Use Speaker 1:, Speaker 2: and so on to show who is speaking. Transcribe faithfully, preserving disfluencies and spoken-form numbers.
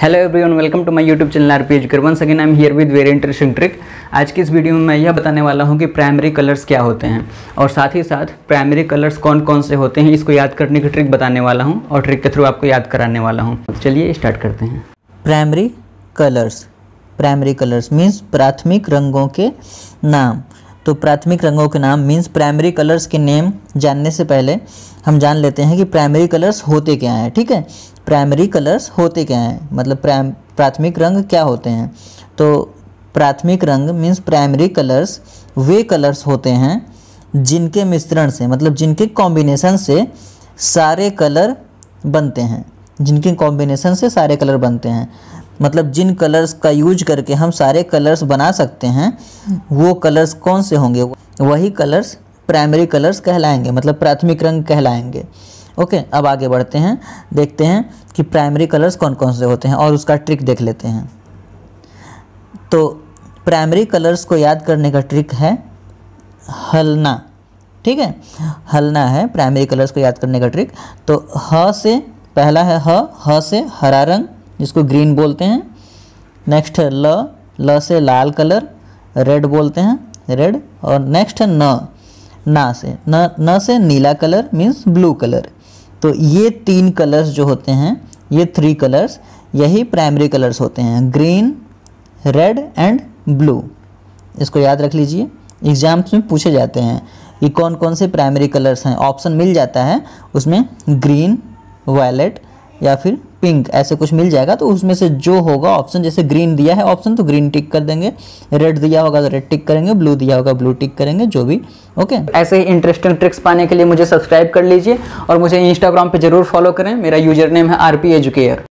Speaker 1: Hello everyone, welcome to my YouTube channel RP educator. Once again I am here with very interesting trick. आज की इस video में मैं यह बताने वाला हूं कि प्राइमरी कलर्स क्या होते हैं और साथ ही साथ प्राइमरी कलर्स कौन कौन से होते हैं इसको याद करने की ट्रिक बताने वाला हूं और ट्रिक के थ्रू आपको याद कराने वाला हूं। चलिए स्टार्ट करते हैं।
Speaker 2: Primary colours primary colours means प्राथमिक रंगों के नाम। तो प्राथमिक रंगों के नाम मीन्स प्राइमरी कलर्स के नेम जानने से पहले हम जान लेते हैं कि प्राइमरी कलर्स होते क्या हैं। ठीक है, प्राइमरी कलर्स होते क्या हैं, मतलब प्राथमिक रंग क्या होते हैं। तो प्राथमिक रंग मीन्स प्राइमरी कलर्स वे कलर्स होते हैं जिनके मिश्रण से, मतलब जिनके कॉम्बिनेशन से सारे कलर बनते हैं जिनके कॉम्बिनेशन से सारे कलर बनते हैं मतलब जिन कलर्स का यूज करके हम सारे कलर्स बना सकते हैं वो कलर्स कौन से होंगे, वही कलर्स प्राइमरी कलर्स कहलाएंगे, मतलब प्राथमिक रंग कहलाएंगे। ओके, अब आगे बढ़ते हैं, देखते हैं कि प्राइमरी कलर्स कौन कौन से होते हैं और उसका ट्रिक देख लेते हैं। तो प्राइमरी कलर्स को याद करने का ट्रिक है हलना। ठीक है, हलना है प्राइमरी कलर्स को याद करने का ट्रिक। तो ह से पहला है ह ह से हरा रंग जिसको ग्रीन बोलते हैं। नेक्स्ट है ल ल से लाल कलर रेड बोलते हैं, रेड। और नेक्स्ट है न ना से न न से नीला कलर मीन्स ब्लू कलर। तो ये तीन कलर्स जो होते हैं, ये थ्री कलर्स, यही प्राइमरी कलर्स होते हैं, ग्रीन, रेड एंड ब्लू। इसको याद रख लीजिए, एग्जाम्स में पूछे जाते हैं कि कौन कौन से प्राइमरी कलर्स हैं। ऑप्शन मिल जाता है उसमें, ग्रीन, वायलेट या फिर पिंक, ऐसे कुछ मिल जाएगा। तो उसमें से जो होगा ऑप्शन, जैसे ग्रीन दिया है ऑप्शन तो ग्रीन टिक कर देंगे, रेड दिया होगा तो रेड टिक करेंगे, ब्लू दिया होगा ब्लू टिक करेंगे, जो भी। ओके,
Speaker 1: ऐसे ही इंटरेस्टिंग ट्रिक्स पाने के लिए मुझे सब्सक्राइब कर लीजिए और मुझे इंस्टाग्राम पे जरूर फॉलो करें। मेरा यूजर नेम है आरपी एजुकेटर।